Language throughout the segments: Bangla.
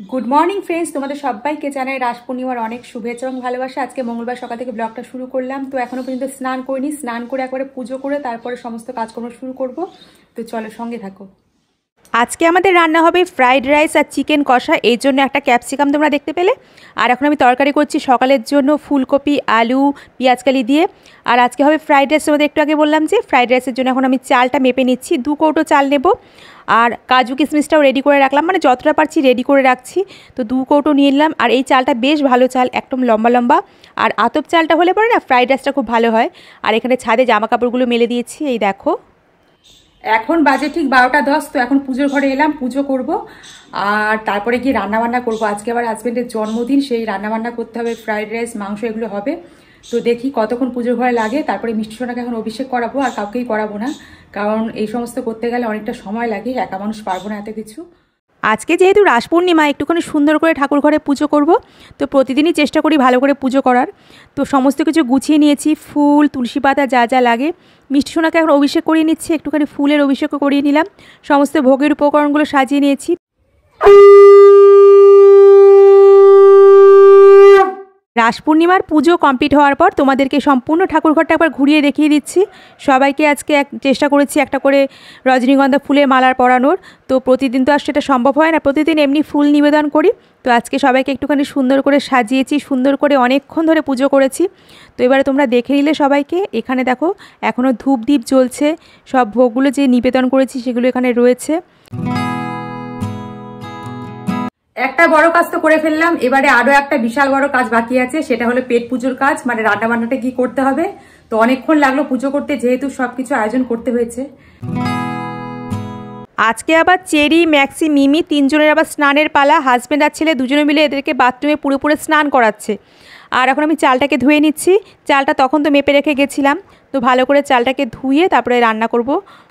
গুড মর্নিং ফ্রেন্ডস, তোমাদের সবাইকে জানাই রাস পূর্ণিমার অনেক শুভেচ্ছা এবং ভালোবাসা। আজকে মঙ্গলবার সকাল থেকে ব্লগটা শুরু করলাম। তো এখনো পর্যন্ত স্নান করিনি, স্নান করে একবারে পুজো করে তারপরে সমস্ত কাজকর্ম শুরু করব। তো চলো সঙ্গে থাকো। আজকে আমাদের রান্না হবে ফ্রাইড রাইস আর চিকেন কষা। এই জন্য একটা ক্যাপসিকাম তোমরা দেখতে পেলে। আর এখন আমি তরকারি করছি সকালের জন্য ফুলকপি, আলু, পেঁয়াজকালি দিয়ে। আর আজকে হবে ফ্রাইড রাইস। তোমাদের একটু আগে বললাম যে ফ্রাইড রাইসের জন্য এখন আমি চালটা মেপে নিচ্ছি। 2 কৌটো চাল নেব। আর কাজু কিশমিশটাও রেডি করে রাখলাম, মানে যতটা পারছি রেডি করে রাখছি। তো 2 কৌটো নিয়ে নিলাম। আর এই চালটা বেশ ভালো চাল, একদম লম্বা লম্বা। আর আতপ চালটা হলে পরে না ফ্রাইড রাইসটা খুব ভালো হয়। আর এখানে ছাদে জামা কাপড়গুলো মেলে দিয়েছি, এই দেখো। এখন বাজে ঠিক 12:10। তো এখন পুজোর ঘরে এলাম, পুজো করব আর তারপরে গিয়ে রান্নাবান্না করব। আজকে আবার হাজব্যান্ডের জন্মদিন, সেই রান্নাবান্না করতে হবে, ফ্রাইড রাইস, মাংস এগুলো হবে। তো দেখি কতক্ষণ পুজোর ঘরে লাগে। তারপরে মিষ্টি সোনাকে এখন অভিষেক করাবো, আর কাউকেই করাবো না, কারণ এই সমস্ত করতে গেলে অনেকটা সময় লাগে, একা মানুষ পারবো না এত কিছু। আজকে যেহেতু রাস পূর্ণিমা, একটুখানি সুন্দর করে ঠাকুর ঘরে পুজো করব। তো প্রতিদিনই চেষ্টা করি ভালো করে পুজো করার। তো সমস্ত কিছু গুছিয়ে নিয়েছি, ফুল, তুলসী পাতা, যা যা লাগে। মিষ্টি সোনাকে এখন অভিষেক করিয়ে নিচ্ছি, একটুখানি ফুলের অভিষেকও করিয়ে নিলাম। সমস্ত ভোগের উপকরণগুলো সাজিয়ে নিয়েছি। রাস পূর্ণিমার পুজো কমপ্লিট হওয়ার পর তোমাদেরকে সম্পূর্ণ ঠাকুরঘরটা একবার ঘুরিয়ে দেখিয়ে দিচ্ছি। সবাইকে আজকে চেষ্টা করেছি একটা করে রজনীগন্ধা ফুলের মালার পরানোর। তো প্রতিদিন তো আর সেটা সম্ভব হয় না, প্রতিদিন এমনি ফুল নিবেদন করি। তো আজকে সবাইকে একটুখানি সুন্দর করে সাজিয়েছি, সুন্দর করে অনেকক্ষণ ধরে পুজো করেছি। তো এবারে তোমরা দেখে নিলে সবাইকে। এখানে দেখো এখনও ধূপ দ্বীপ জ্বলছে, সব ভোগগুলো যে নিবেদন করেছি সেগুলো এখানে রয়েছে। একটা বড় কাজ তো করে ফেললাম, এবারে আরো একটা বিশাল বড় কাজ বাকি আছে, সেটা হলো পেট পুজোর কাজ, মানে রান্না বান্নাটা কি করতে হবে। তো অনেকক্ষণ লাগলো পুজো করতে, যেহেতু সবকিছু আয়োজন করতে হয়েছে। আজকে আবার চেরি, ম্যাক্সি, মিমি 3 জনের আবার স্নানের পালা। হাজব্যান্ড আর ছেলে দুজনে মিলে এদেরকে বাথরুমে পুরোপুরি স্নান করাচ্ছে। আর এখন আমি চালটাকে ধুয়ে নিচ্ছি। চালটা তখন তো মেপে রেখে গেছিলাম। তো ভালো করে চালটাকে ধুয়ে তারপরে রান্না করব।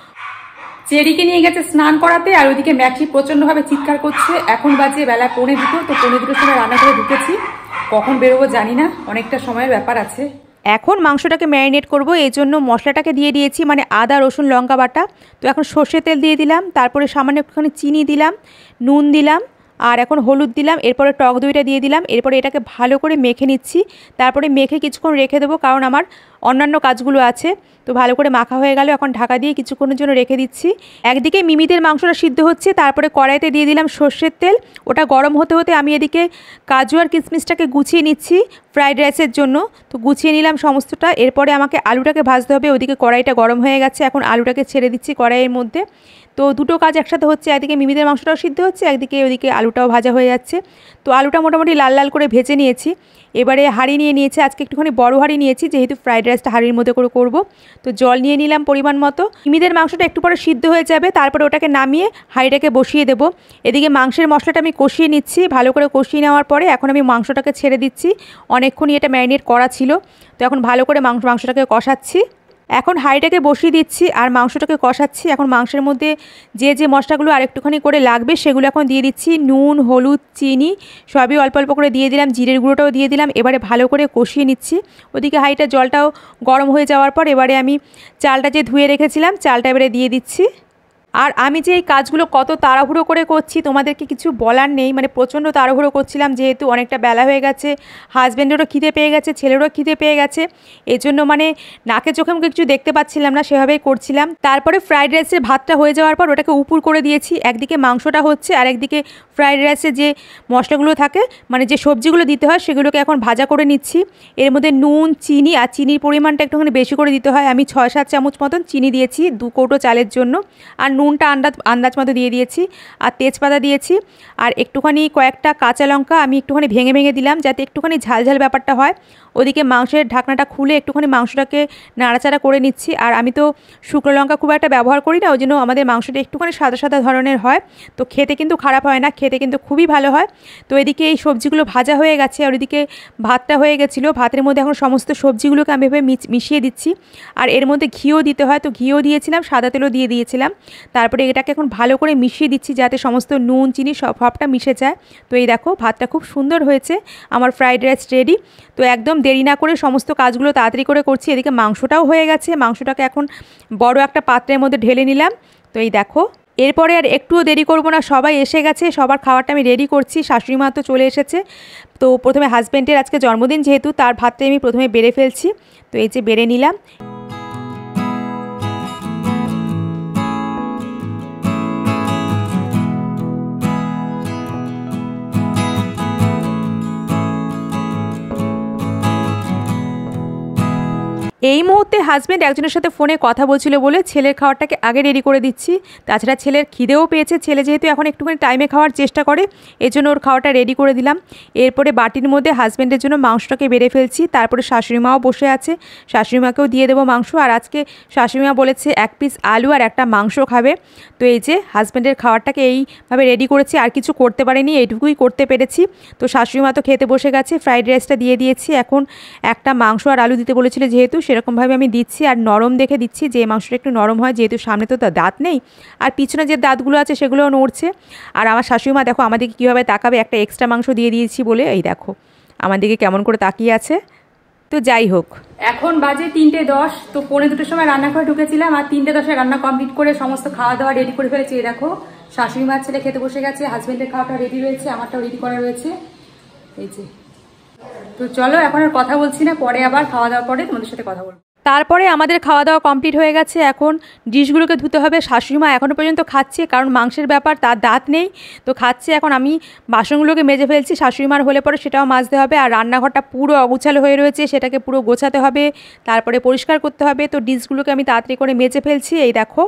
চেরিকে নিয়ে গেছে স্নান করাতে, আর ওইদিকে ম্যাক্সি প্রচন্ডভাবে চিৎকার করছে। এখন বাজে বেলা 1:45। তো 1:45 সময় রান্না করে ঢুকেছি, কখন বেরোবো জানি না, অনেকটা সময়ের ব্যাপার আছে। এখন মাংসটাকে ম্যারিনেট করব, এই জন্য মশলাটাকে দিয়ে দিয়েছি, মানে আদা, রসুন, লঙ্কা বাটা। তো এখন সর্ষে তেল দিয়ে দিলাম, তারপরে সামান্য একটুখানি চিনি দিলাম, নুন দিলাম, আর এখন হলুদ দিলাম, এরপরে টক দইটা দিয়ে দিলাম। এরপরে এটাকে ভালো করে মেখে নিচ্ছি। তারপরে মেখে কিছুক্ষণ রেখে দেবো, কারণ আমার অন্যান্য কাজগুলো আছে। তো ভালো করে মাখা হয়ে গেল, এখন ঢাকা দিয়ে কিছুক্ষণের জন্য রেখে দিচ্ছি। একদিকে মিমিদের মাংসটা সিদ্ধ হচ্ছে, তারপরে কড়াইতে দিয়ে দিলাম সর্ষের তেল। ওটা গরম হতে হতে আমি এদিকে কাজু আর কিশমিশটাকে গুছিয়ে নিচ্ছি ফ্রাইড রাইসের জন্য। তো গুছিয়ে নিলাম সমস্তটা। এরপরে আমাকে আলুটাকে ভাজতে হবে। ওদিকে কড়াইটা গরম হয়ে গেছে, এখন আলুটাকে ছেড়ে দিচ্ছি কড়াইয়ের মধ্যে। তো দুটো কাজ একসাথে হচ্ছে, একদিকে মিমিদের মাংসটাও সিদ্ধ হচ্ছে, একদিকে ওদিকে আলুটাও ভাজা হয়ে যাচ্ছে। তো আলুটা মোটামুটি লাল লাল করে ভেজে নিয়েছি। এবারে হাঁড়ি নিয়ে নিয়েছি, আজকে একটুখানি বড় হাঁড়ি নিয়েছি, যেহেতু ফ্রাইড রাইসটা হাঁড়ির মধ্যে করে করবো। তো জল নিয়ে নিলাম পরিমাণ মতো। মিমিদের মাংসটা একটু পরে সিদ্ধ হয়ে যাবে, তারপরে ওটাকে নামিয়ে হাঁড়িটাকে বসিয়ে দেবো। এদিকে মাংসের মশলাটা আমি কষিয়ে নিচ্ছি। ভালো করে কষিয়ে নেওয়ার পরে এখন আমি মাংসটাকে ছেড়ে দিচ্ছি। অনেকক্ষণই এটা ম্যারিনেট করা ছিল। তো এখন ভালো করে মাংসটাকে কষাচ্ছি। এখন হাঁড়িটাকে বসিয়ে দিচ্ছি আর মাংসটাকে কষাচ্ছি। এখন মাংসের মধ্যে যে যে মশলাগুলো আর একটুখানি করে লাগবে সেগুলো এখন দিয়ে দিচ্ছি। নুন, হলুদ, চিনি সবই অল্প অল্প করে দিয়ে দিলাম, জিরের গুঁড়োটাও দিয়ে দিলাম। এবারে ভালো করে কষিয়ে নিচ্ছি। ওদিকে হাঁড়িটার জলটাও গরম হয়ে যাওয়ার পর এবারে আমি চালটা যে ধুয়ে রেখেছিলাম চালটা এবারে দিয়ে দিচ্ছি। আর আমি যে এই কাজগুলো কত তাড়াহুড়ো করে করছি তোমাদেরকে কিছু বলার নেই, মানে প্রচণ্ড তাড়াহুড়ো করছিলাম, যেহেতু অনেকটা বেলা হয়ে গেছে, হাজব্যান্ডেরও খিদে পেয়ে গেছে, ছেলেরও খিদে পেয়ে গেছে। এই জন্য মানে নাকে চোখে মুখে কিছু দেখতে পাচ্ছিলাম না, সেভাবেই করছিলাম। তারপরে ফ্রাইড রাইসের ভাতটা হয়ে যাওয়ার পর ওটাকে উপুর করে দিয়েছি। একদিকে মাংসটা হচ্ছে আর একদিকে ফ্রাইড রাইসে যে মশলাগুলো থাকে, মানে যে সবজিগুলো দিতে হয় সেগুলোকে এখন ভাজা করে নিচ্ছি। এর মধ্যে নুন, চিনি, আর চিনির পরিমাণটা একটুখানি বেশি করে দিতে হয়। আমি 6-7 চামচ মতন চিনি দিয়েছি 2 কৌটো চালের জন্য। আর নুনটা আন্দাজ মতো দিয়ে দিয়েছি, আর তেজপাতা দিয়েছি, আর একটুখানি কয়েকটা কাঁচা লঙ্কা আমি একটুখানি ভেঙে ভেঙে দিলাম, যাতে একটুখানি ঝাল ঝাল ব্যাপারটা হয়। ওদিকে মাংসের ঢাকনাটা খুলে একটুখানি মাংসটাকে নাড়াচাড়া করে নিচ্ছি। আর আমি তো শুকনো লঙ্কা খুব একটা ব্যবহার করি না, ওই জন্য আমাদের মাংসটা একটুখানি সাদা সাদা ধরনের হয়। তো খেতে কিন্তু খারাপ হয় না, খেতে কিন্তু খুবই ভালো হয়। তো এদিকে এই সবজিগুলো ভাজা হয়ে গেছে, আর ওদিকে ভাতটা হয়ে গেছিলো। ভাতের মধ্যে এখন সমস্ত সবজিগুলোকে আমি এভাবে মিশিয়ে দিচ্ছি। আর এর মধ্যে ঘিও দিতে হয়, তো ঘিও দিয়েছিলাম, সাদা তেলও দিয়ে দিয়েছিলাম। তারপরে এটাকে এখন ভালো করে মিশিয়ে দিচ্ছি, যাতে সমস্ত নুন, চিনি সবটা মিশে যায়। তো এই দেখো ভাতটা খুব সুন্দর হয়েছে, আমার ফ্রাইড রাইস রেডি। তো একদম দেরি না করে সমস্ত কাজগুলো তাড়াতাড়ি করে করছি। এদিকে মাংসটাও হয়ে গেছে, মাংসটাকে এখন বড় একটা পাত্রের মধ্যে ঢেলে নিলাম। তো এই দেখো এরপরে আর একটুও দেরি করব না, সবাই এসে গেছে, সবার খাবারটা আমি রেডি করছি। শাশুড়ি মা তো চলে এসেছে। তো প্রথমে হাজব্যান্ডের আজকে জন্মদিন যেহেতু, তার ভাতটাই আমি প্রথমে বেড়ে ফেলছি। তো এই যে বেড়ে নিলাম। এই মুহূর্তে হাজব্যান্ড একজনের সাথে ফোনে কথা বলছিল বলে ছেলের খাবারটাকে আগে রেডি করে দিচ্ছি। তাছাড়া ছেলের খিদেও পেয়েছে, ছেলে যেহেতু এখন একটুখানি টাইমে খাওয়ার চেষ্টা করে, এজন্য ওর খাওয়াটা রেডি করে দিলাম। এরপরে বাটির মধ্যে হাজব্যান্ডের জন্য মাংসটাকে বেড়ে ফেলছি। তারপরে শাশুড়ি মাও বসে আছে, শাশুড়ি মাকেও দিয়ে দেবো মাংস। আর আজকে শাশুড়ি মা বলেছে 1 পিস আলু আর একটা মাংস খাবে। তো এই যে হাজব্যান্ডের খাবারটাকে এইভাবে রেডি করেছি, আর কিছু করতে পারিনি, এইটুকুই করতে পেরেছি। তো শাশুড়ি মা তো খেতে বসে গেছে, ফ্রাইড রাইসটা দিয়ে দিয়েছি। এখন একটা মাংস আর আলু দিতে বলেছিল যেহেতু, সেরকমভাবে আমি দিচ্ছি। আর নরম দেখে দিচ্ছি, যে মাংসটা একটু নরম হয়, যেহেতু সামনে তো দাঁত নেই, আর পিছনে যে দাঁতগুলো আছে সেগুলোও নড়ছে। আর আমার শাশুড়ি মা দেখো আমাদেরকে কীভাবে তাকাবে, একটা এক্সট্রা মাংস দিয়ে দিয়েছি বলে, এই দেখো আমাদেরকে কেমন করে তাকিয়ে আছে। তো যাই হোক, এখন বাজে 3:10। তো 1:45 সময় রান্নাঘরে ঢুকেছিলাম, আর 3:10 রান্না কমপ্লিট করে সমস্ত খাওয়া দাওয়া রেডি করে ফেলেছি। এই দেখো শাশুড়ি মা ছেলে খেতে বসে গেছে, হাজব্যান্ডের খাওয়াটা রেডি রয়েছে, আমারটাও রেডি করা রয়েছে। এই যে, তো চলো এখন আর কথা বলছি না, পরে আবার খাওয়া দাওয়ার পরে তোমাদের সাথে কথা বলবো। তারপরে আমাদের খাওয়া দাওয়া কমপ্লিট হয়ে গেছে। এখন ডিশগুলোকে ধুতে হবে। শাশুড়ি মা এখনও পর্যন্ত খাচ্ছে, কারণ মাংসের ব্যাপার, তার দাঁত নেই, তো খাচ্ছে। এখন আমি বাসনগুলোকে মেজে ফেলছি, শাশুড়ি মার হলে পরে সেটাও মাজতে হবে। আর রান্নাঘরটা পুরো অগুছালো হয়ে রয়েছে, সেটাকে পুরো গোছাতে হবে, তারপরে পরিষ্কার করতে হবে। তো ডিশগুলোকে আমি তাড়াতাড়ি করে মেজে ফেলছি। এই দেখো,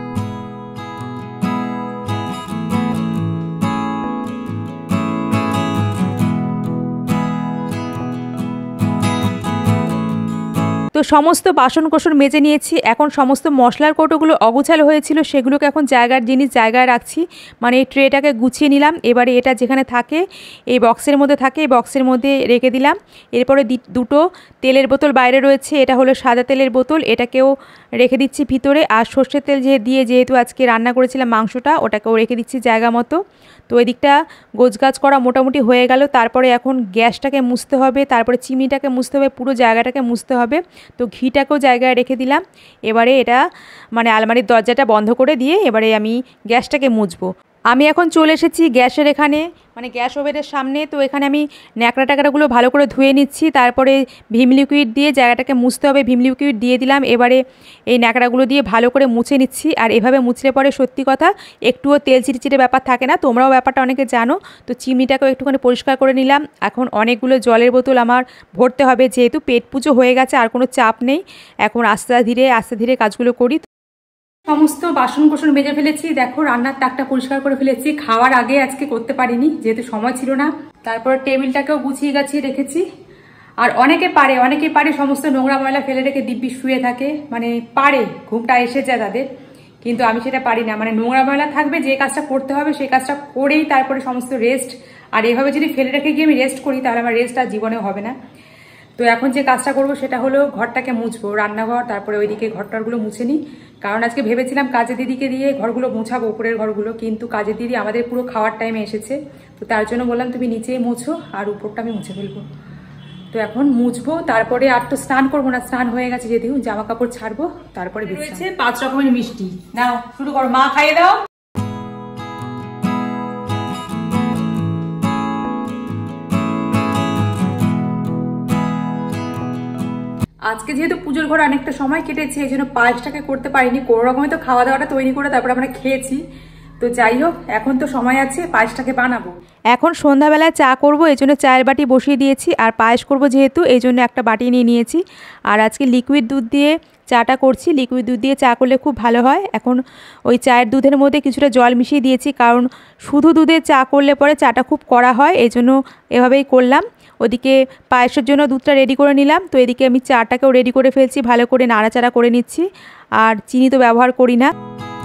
তো সমস্ত বাসন কোসন মেজে নিয়েছি। এখন সমস্ত মশলার কৌটোগুলো অগোছালো হয়েছিল, সেগুলোকে এখন জায়গার জিনিস জায়গায় রাখছি, মানে এই ট্রেটাকে গুছিয়ে নিলাম। এবারে এটা যেখানে থাকে, এই বক্সের মধ্যে থাকে, এই বক্সের মধ্যে রেখে দিলাম। এরপরে দুটো তেলের বোতল বাইরে রয়েছে, এটা হলো সাদা তেলের বোতল, এটাকেও রেখে দিচ্ছি ভিতরে। আর সর্ষের তেল যেহেতু আজকে রান্না করেছিলাম মাংসটা, ওটাকেও রেখে দিচ্ছি জায়গা মতো। তো এই দিকটা গোছগাছ করা মোটামুটি হয়ে গেল। তারপরে এখন গ্যাসটাকে মুছতে হবে, তারপরে চিমনিটাকে মুছতে হবে, পুরো জায়গাটাকে মুছতে হবে। তো ঘিটাকেও জায়গায় রেখে দিলাম। এবারে এটা মানে আলমারির দরজাটা বন্ধ করে দিয়ে এবারে আমি গ্যাসটাকে মুছবো। আমি এখন চলে এসেছি গ্যাসের এখানে, মানে গ্যাস ওভেনের সামনে। তো এখানে আমি ন্যাকড়া ট্যাকড়াগুলো ভালো করে ধুয়ে নিচ্ছি, তারপরে ভিম লিকুইড দিয়ে জায়গাটাকে মুছতে হবে। ভিম লিকুইড দিয়ে দিলাম। এবারে এই ন্যাকড়াগুলো দিয়ে ভালো করে মুছে নিচ্ছি। আর এভাবে মুছলে পরে সত্যি কথা একটুও তেল চিটচিটে ব্যাপার থাকে না, তোমরাও ব্যাপারটা অনেকে জানো। তো চিমনিটাকেও একটুখানি পরিষ্কার করে নিলাম। এখন অনেকগুলো জলের বোতল আমার ভরতে হবে, যেহেতু পেট পুজো হয়ে গেছে, আর কোনো চাপ নেই। এখন আস্তে ধীরে কাজগুলো করি। সমস্ত বাসন কোসন মেজে ফেলেছি, দেখো রান্নার তাকটা পরিষ্কার করে ফেলেছি। খাওয়ার আগে আজকে করতে পারিনি, যেহেতু সময় ছিল না। তারপরে টেবিলটাকেও গুছিয়ে গাছিয়ে রেখেছি। আর অনেকে পারে সমস্ত নোংরা ময়লা ফেলে রেখে দিব্যি শুয়ে থাকে, মানে পারে, ঘুমটা এসে যায় তাদের, কিন্তু আমি সেটা পারি না। মানে নোংরা ময়লা থাকবে, যে কাজটা করতে হবে সেই কাজটা করেই তারপরে সমস্ত রেস্ট। আর এভাবে যদি ফেলে রেখে গিয়ে আমি রেস্ট করি, তাহলে আমার রেস্ট আর জীবনেও হবে না। তো এখন যে কাজটা করব সেটা হলো ঘরটাকে মুছবো, রান্নাঘর, তারপরে ওইদিকে ঘরটারগুলো মুছে নিই। কারণ আজকে ভেবেছিলাম কাজের দিদিকে দিয়ে ঘরগুলো মুছাবো, উপরের ঘরগুলো, কিন্তু কাজের দিদি আমাদের পুরো খাওয়ার টাইমে এসেছে। তো তার জন্য বললাম তুমি নিচেই মুছো, আর উপরটা আমি মুছে ফেলবো। তো এখন মুছবো, তারপরে আর তো স্নান করবো না, স্নান হয়ে গেছে যেহেতু, জামা কাপড় ছাড়বো, তারপরে রয়েছে 5 রকমের মিষ্টি। নাও শুরু করো, মা খাইয়ে দাও। আজকে যেহেতু পুজোর ঘরে অনেকটা সময় কেটেছে, এই জন্য পায়েসটাকে করতে পারিনি। কোনো রকমে তো খাওয়া দাওয়াটা তৈরি করে তারপরে আমরা খেয়েছি। তো যাই হোক, এখন তো সময় আছে, পায়েসটাকে বানাবো। এখন সন্ধ্যাবেলায় চা করব, এই জন্য চায়ের বাটি বসিয়ে দিয়েছি। আর পায়েস করব যেহেতু, এই জন্য একটা বাটি নিয়ে নিয়েছি। আর আজকে লিকুইড দুধ দিয়ে চাটা করছি। লিকুইড দুধ দিয়ে চা করলে খুব ভালো হয়। এখন ওই চায়ের দুধের মধ্যে কিছুটা জল মিশিয়ে দিয়েছি, কারণ শুধু দুধে চা করলে পরে চাটা খুব কড়া হয়, এই জন্য এভাবেই করলাম। ওদিকে পায়েসের জন্য দুধটা রেডি করে নিলাম। তো এদিকে আমি চাটাকেও রেডি করে ফেলছি, ভালো করে নাড়াচাড়া করে নিচ্ছি। আর চিনি তো ব্যবহার করি না।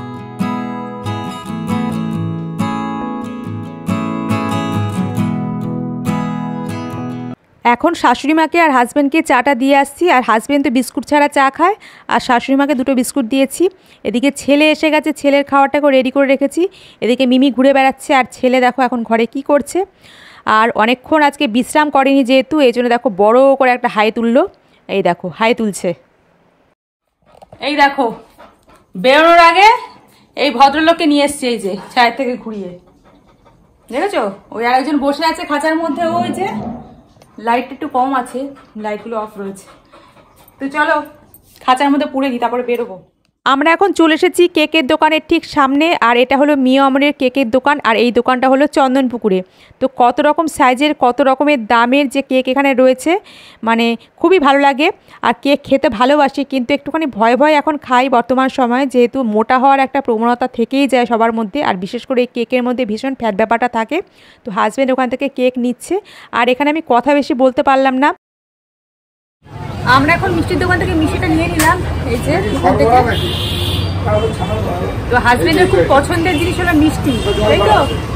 এখন শাশুড়ি মাকে আর হাজব্যান্ডকে চাটা দিয়ে আসছি। আর হাজব্যান্ড তো বিস্কুট ছাড়া চা খায়, আর শাশুড়ি মাকে 2টো বিস্কুট দিয়েছি। এদিকে ছেলে এসে গেছে, ছেলের খাবারটাকেও রেডি করে রেখেছি। এদিকে মিমি ঘুরে বেড়াচ্ছে, আর ছেলে দেখো এখন ঘরে কি করছে। আর অনেকক্ষণ আজকে বিশ্রাম করেনি যেহেতু, এই জন্য দেখো বড় করে একটা হাই তুললো। এই দেখো হাই তুলছে, এই দেখো বেরোনোর আগে এই ভদ্রলোককে নিয়ে এসছে, এই যে ছায়ের থেকে ঘুরিয়ে, দেখেছো? ওই আরেকজন বসে আছে খাঁচার মধ্যে, ওই যে লাইটটা একটু কম আছে, লাইটগুলো অফ রয়েছে। তো চলো খাঁচার মধ্যে পুড়ে দিই, তারপরে বেরোবো। আমরা এখন চলে এসেছি কেকের দোকানের ঠিক সামনে, আর এটা হলো মিয়া অমরের কেকের দোকান, আর এই দোকানটা হলো চন্দনপুকুরে। তো কত রকম সাইজের, কত রকমের দামের যে কেক এখানে রয়েছে, মানে খুবই ভালো লাগে। আর কেক খেতে ভালোবাসি, কিন্তু একটুখানি ভয় ভয় এখন খাই বর্তমান সময়ে, যেহেতু মোটা হওয়ার একটা প্রবণতা থেকেই যায় সবার মধ্যে, আর বিশেষ করে এই কেকের মধ্যে ভীষণ ফ্যাট ব্যাপারটা থাকে। তো হাজব্যান্ড ওখান থেকে কেক নিচ্ছে, আর এখানে আমি কথা বেশি বলতে পারলাম না। আমরা এখন মিষ্টির দোকান থেকে মিষ্টিটা নিয়ে নিলাম, এই যে এখান থেকে। তো হাজবেন্ডের খুব পছন্দের জিনিস হলো মিষ্টি, তাই তো?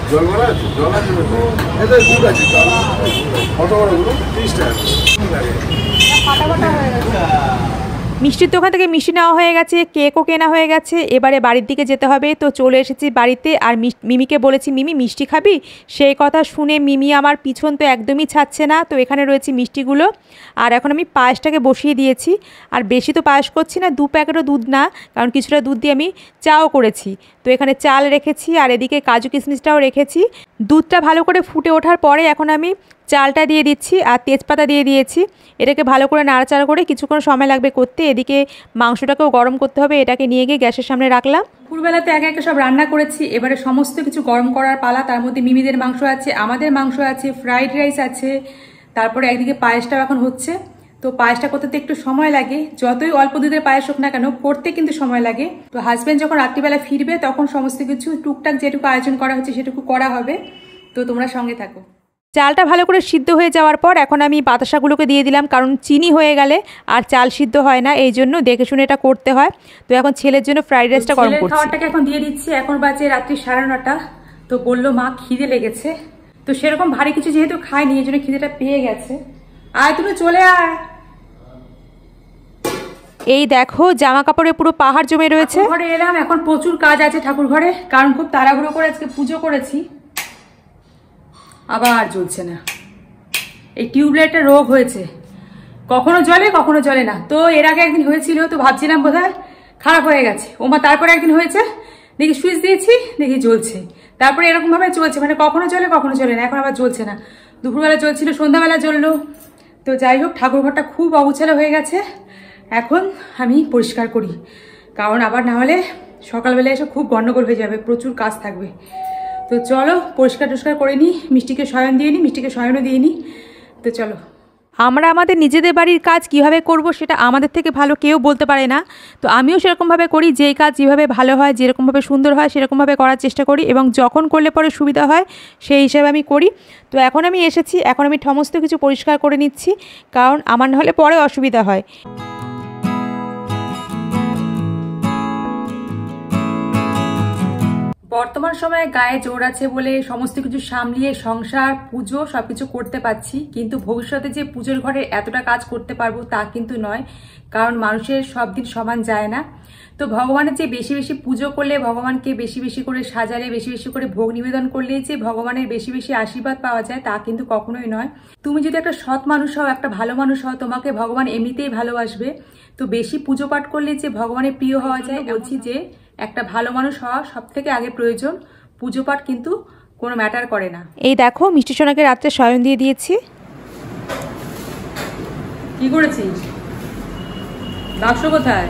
ফাটাফাটা হয়ে গেছে। মিষ্টির দোকান থেকে মিষ্টি নেওয়া হয়ে গেছে, কেকও কেনা হয়ে গেছে, এবারে বাড়ির দিকে যেতে হবে। তো চলে এসেছি বাড়িতে, আর মিমিকে বলেছি, মিমি মিষ্টি খাবি? সেই কথা শুনে মিমি আমার পিছন তো একদমই ছাড়ছে না। তো এখানে রয়েছে মিষ্টিগুলো, আর এখন আমি পায়েসটাকে বসিয়ে দিয়েছি। আর বেশি তো পায়েস করছি না, 2 প্যাকেটও দুধ না, কারণ কিছুটা দুধ দিয়ে আমি চাও করেছি। তো এখানে চাল রেখেছি, আর এদিকে কাজু কিশমিশটাও রেখেছি। দুধটা ভালো করে ফুটে ওঠার পরে এখন আমি চালটা দিয়ে দিচ্ছি, আর তেজপাতা দিয়ে দিয়েছি। এটাকে ভালো করে নাড়াচাড়া করে কিছুক্ষণ সময় লাগবে করতে। এদিকে মাংসটাকেও গরম করতে হবে, এটাকে নিয়ে গিয়ে গ্যাসের সামনে রাখলাম। দুপুরবেলাতে একে একে সব রান্না করেছি, এবারে সমস্ত কিছু গরম করার পালা। তার মধ্যে মিমিদের মাংস আছে, আমাদের মাংস আছে, ফ্রাইড রাইস আছে, তারপরে একদিকে পায়েসটাও এখন হচ্ছে। তো পায়েসটা করতে তো একটু সময় লাগে, যতই অল্প দুধের পায়েস হোক না কেন, করতে কিন্তু সময় লাগে। তো হাজব্যান্ড যখন রাত্রিবেলা ফিরবে তখন সমস্ত কিছু টুকটাক যেটুকু আয়োজন করা হচ্ছে সেটুকু করা হবে। তো তোমরা সঙ্গে থাকো। চালটা ভালো করে সিদ্ধ হয়ে যাওয়ার পর এখন আমি বাতাসাগুলোকে দিয়ে দিলাম, কারণ চিনি হয়ে গেলে আর চাল সিদ্ধ হয় না, এই জন্য দেখে শুনে এটা করতে হয়। তো এখন ছেলের জন্য ফ্রাইড রাইসটা গরম করছি। খাবারটাকে এখন দিয়ে দিচ্ছি, এখন বাজে রাত্রি 9:30। তো বললো মা খিদে লেগেছে, তো সেরকম ভারী কিছু যেহেতু খায়নি, এই জন্য খিদেটা পেয়ে গেছে। আয় তুমি চলে আয়। এই দেখো জামা কাপড়ে পুরো পাহাড় জমে রয়েছে। ঘরে এলাম, এখন প্রচুর কাজ আছে ঠাকুর ঘরে, কারণ খুব তাড়াহুড়ো করে আজকে পুজো করেছি। আবার জ্বলছে না, এই টিউবলাইটের রোগ হয়েছে, কখনো জ্বলে কখনো জ্বলে না। তো এর আগে একদিন হয়েছিল, তো ভাবছিলাম বোধহয় খারাপ হয়ে গেছে। ওমা তারপরে একদিন হয়েছে, দেখি সুইচ দিয়েছি, দেখি জ্বলছে। তারপরে এরকম ভাবে চলছে, মানে কখনো জ্বলে কখনো জ্বলে না। এখন আবার জ্বলছে না, দুপুরবেলা জ্বলছিল, সন্ধ্যাবেলা জ্বললো। তো যাই হোক, ঠাকুর ঘরটা খুব অগুছালো হয়ে গেছে, এখন আমি পরিষ্কার করি, কারণ আবার না হলে সকালবেলা এসে খুব গন্ডগোল হয়ে যাবে, প্রচুর কাজ থাকবে। তো চলো পরিষ্কার টরিষ্কার করে নিই, মিষ্টিকে শয়ন দিয়ে নিই, মিষ্টিকে শয়নও দিয়ে নিই। তো চলো। আমরা আমাদের নিজেদের বাড়ির কাজ কিভাবে করব সেটা আমাদের থেকে ভালো কেউ বলতে পারে না। তো আমিও সেরকমভাবে করি, যেই কাজ যেভাবে ভালো হয়, যেরকমভাবে সুন্দর হয় সেরকমভাবে করার চেষ্টা করি, এবং যখন করলে পরে সুবিধা হয় সেই হিসাবে আমি করি। তো এখন আমি এসেছি, এখন আমি সমস্ত কিছু পরিষ্কার করে নিচ্ছি, কারণ আমার না হলে পরে অসুবিধা হয়। বর্তমান সময়ে গায়ে জোর আছে বলে সমস্ত কিছু সামলিয়ে সংসার, পুজো সবকিছু করতে পারছি, কিন্তু ভবিষ্যতে যে পুজোর ঘরে এতটা কাজ করতে পারবো তা কিন্তু নয়, কারণ মানুষের সব দিন সমান যায় না। তো ভগবানের যে বেশি বেশি পুজো করলে, ভগবানকে বেশি বেশি করে সাজালে, বেশি বেশি করে ভোগ নিবেদন করলে যে ভগবানের বেশি বেশি আশীর্বাদ পাওয়া যায় তা কিন্তু কখনোই নয়। তুমি যদি একটা সৎ মানুষ হও, একটা ভালো মানুষ হও, তোমাকে ভগবান এমনিতেই ভালোবাসবে। তো বেশি পুজো পাঠ করলে যে ভগবানের প্রিয় হওয়া যায়, বলছি যে একটা ভালো মানুষ হওয়া সব থেকে আগে প্রয়োজন, পুজো পাঠ কিন্তু কোনো ম্যাটার করে না। এই দেখো মিষ্টি সোনাকে রাত্রে শয়ন দিয়ে দিয়েছি। কি করেছিস? বাক্স কোথায়?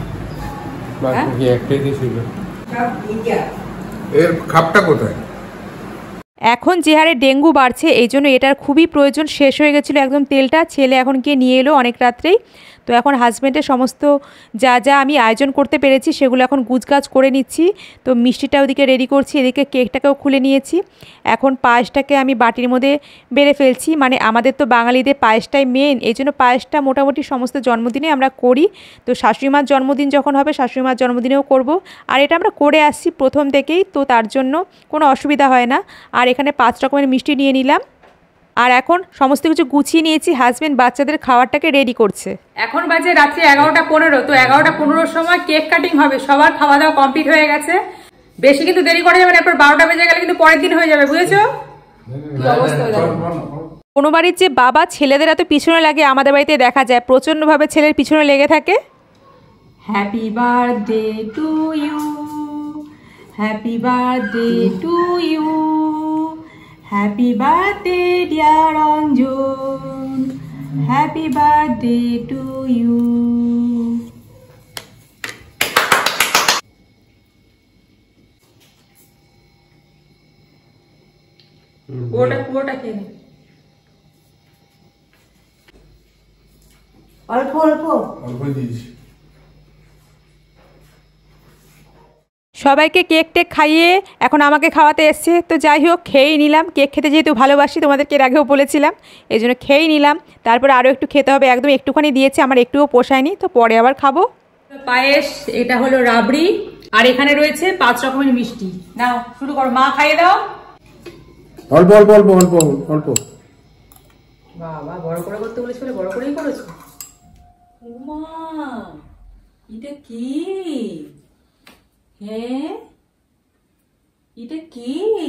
এর খাপটা কোথায়? এখন যে হারে ডেঙ্গু বাড়ছে, এই জন্য এটার খুবই প্রয়োজন। শেষ হয়ে গেছিলো একদম তেলটা, ছেলে এখন গিয়ে নিয়ে এলো অনেক রাত্রেই। তো এখন হাজব্যান্ডের সমস্ত যা যা আমি আয়োজন করতে পেরেছি সেগুলো এখন গুজগাছ করে নিচ্ছি। তো মিষ্টিটা ওদিকে রেডি করছি, এদিকে কেকটাকেও খুলে নিয়েছি। এখন পায়েসটাকে আমি বাটির মধ্যে বেড়ে ফেলছি, মানে আমাদের তো বাঙালিদের পায়েসটাই মেন, এই জন্য পায়েসটা মোটামুটি সমস্ত জন্মদিনে আমরা করি। তো শাশুড়িমার জন্মদিন যখন হবে শাশুড়িমার জন্মদিনেও করব, আর এটা আমরা করে আসছি প্রথম থেকেই, তো তার জন্য কোনো অসুবিধা হয় না। আর এখানে 5 রকমের মিষ্টি নিয়ে নিলাম, আর এখন সমস্ত কিছু গুছিয়ে নিয়েছি। হাজবেন্ড বাচ্চাদের খাবারটাকে রেডি করছে। এখন বাজে রাত্রি 11:15। তো 11:15-র সময় কেক কাটিং হবে, সবার খাওয়া দাওয়া কমপ্লিট হয়ে গেছে। বেশি কিন্তু দেরি করা যাবে না, এরপর 12টা বেজে গেলে কিন্তু পরের দিন হয়ে যাবে, বুঝেছো? কোনো বাড়ির যে বাবা ছেলেদের এত পিছনে লাগে, আমাদের বাড়িতে দেখা যায় প্রচন্ডভাবে ছেলের পিছনে লেগে থাকে। Happy birthday to you, happy birthday to you, happy birthday dear Anjan, happy birthday to you. পুরোটা খেয়ে নে। অল্প অল্প দিয়েছি। সবাইকে কেক টেক খাইয়ে এখন আমাকে খাওয়াতে এসছে, তো যাই হোক খেয়েই নিলাম। কেক খেতে যেহেতু ভালোবাসি, তোমাদেরকে এর আগেও বলেছিলাম, এই জন্য খেয়েই নিলাম। তারপর আরও একটু খেতে হবে, একদম একটুখানি দিয়েছে, আমার একটুও পোষায়নি, তো পরে আবার খাবো। পায়েস, এটা হলো রাবড়ি, আর এখানে রয়েছে 5 রকমের মিষ্টি। নাও শুরু করো, মা খাইয়ে দাও। অল্প অল্প অল্প অল্প অল্প। বাবা বড় করে করতে বলেছিল, বড় করেই করেছো। উমা, এটা কি? হ্যাঁ, এটা কি?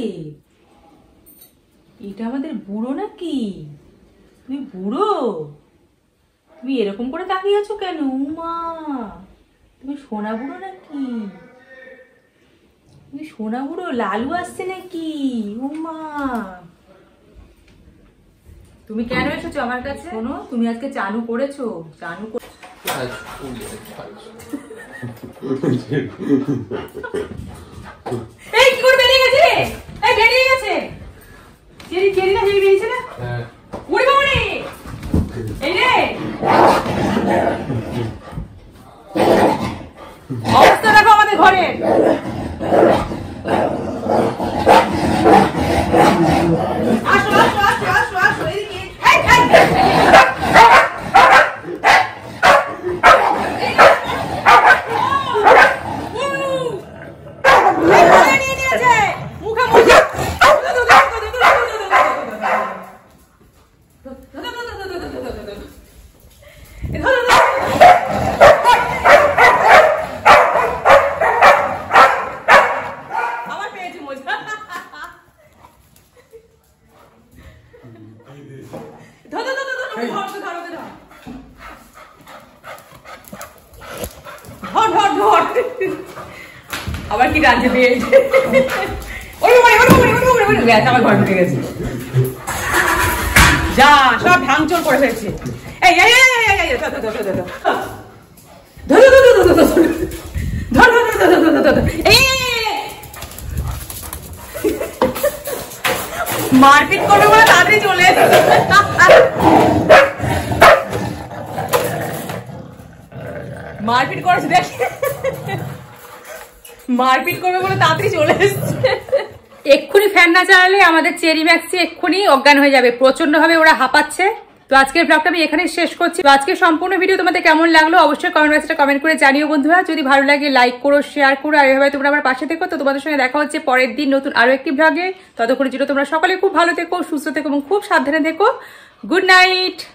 এটা আমাদের বুড়ো নাকি? তুমি বুড়ো? তুমি এরকম করে তাকিয়ে আছো কেন? উমা, তুমি সোনা বুড়ো নাকি? তুমি সোনা বুড়ো? লালু আসছে নাকি? উমা, তুমি কেন এসেছো আমার কাছে? শোনো, তুমি আজকে চানু করেছো? চানু এই কি করে বেরিয়ে গেছে? এই বেরিয়ে গেছে। চেরি চেরি না চেরি বেরিয়েছে না? হ্যাঁ। ওরে বাবা রে। এই রে। অবস্থা দেখো আমাদের ঘরে। আসো আসো আসো আসো আসো এদিকে। এই আবার কি রাজ্যে পেয়েছে? আমার ঘর ঢুকে গেছে, যা সব ভাঙচুর করে ফেলছে। মারপিট করবে বলে তাড়াতাড়ি চলে এসেছে। মারপিট করেছে দেখ, মারপিট করবে বলে তাড়াতাড়ি চলে এসছে। এক্ষুনি ফ্যান না চালালে আমাদের চেরি ম্যাক্সি এক্ষুনি অজ্ঞান হয়ে যাবে, প্রচন্ড ভাবে ওরা হাঁপাচ্ছে। তো আজকের ব্লগটা আমি এখানেই শেষ করছি। তো আজকের সম্পূর্ণ ভিডিও তোমাদের কেমন লাগলো অবশ্যই কমেন্ট বক্সে কমেন্ট করে জানিও বন্ধুরা। যদি ভালো লাগে লাইক করো, শেয়ার করো, আর এভাবে তোমরা আমার পাশে থেকো। তো তোমাদের সঙ্গে দেখা হচ্ছে পরের দিন নতুন আরো একটি ব্লগে। ততক্ষণের জন্য তোমরা সকলে খুব ভালো থেকো, সুস্থ থেকো এবং খুব সাবধানে থেকো। Good night.